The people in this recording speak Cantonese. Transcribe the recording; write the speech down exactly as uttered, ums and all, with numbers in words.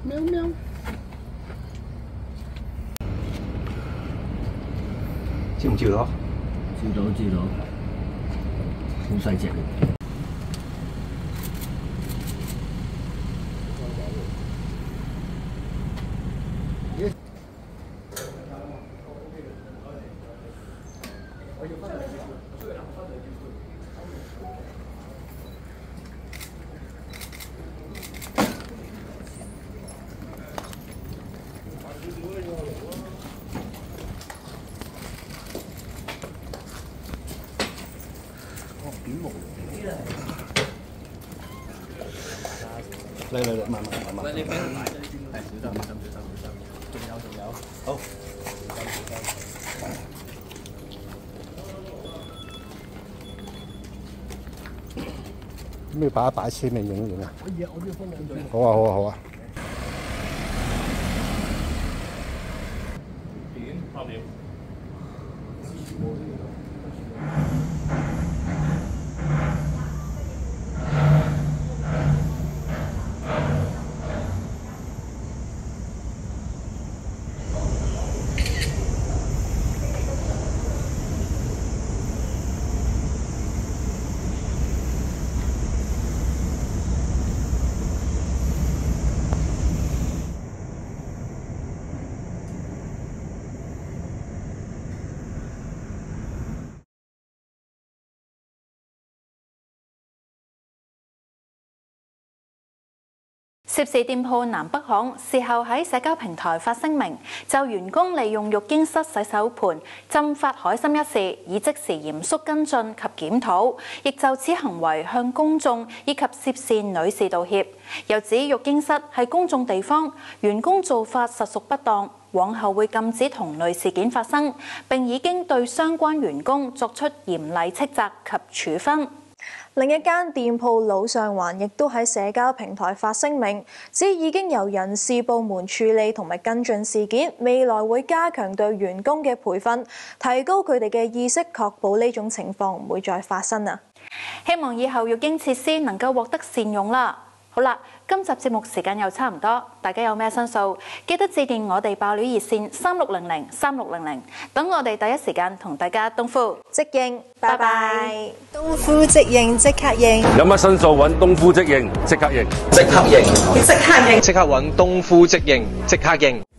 喵喵。照唔照到？ 照到照到，好細隻。 嚟嚟嚟，慢慢慢慢。 喂，你俾佢擺咗呢邊，係小心小心小心小心，仲有仲有，好，小心小心。 咁你擺一擺車未影一影啊？ 可以啊，我都要分兩嘴。 好啊好啊好啊。 片拍了。 涉事店鋪南北行事後喺社交平台發聲明，就員工利用育嬰室洗手盆浸發海參一事，已即時嚴肅跟進及檢討，亦就此行為向公眾以及涉事女士道歉。又指育嬰室係公眾地方，員工做法實屬不當，往後會禁止同類事件發生，並已經對相關員工作出嚴厲斥責及處分。 另一間店鋪老上環亦都喺社交平台發聲明，指已經由人事部門處理同埋跟進事件，未來會加強對員工嘅培訓，提高佢哋嘅意識，確保呢種情況唔會再發生啊！ 希望以後育嬰設施能夠獲得善用啦。好啦，今集節目時間又差唔多，大家有咩申訴，記得致電我哋爆料熱線三六零零三六零零，等我哋第一時間同大家東呼即應，拜拜。東呼即應，即刻應。 有乜申訴揾東呼即應，即刻應， 即刻應， 即刻應， 即刻揾東呼即應，即刻應。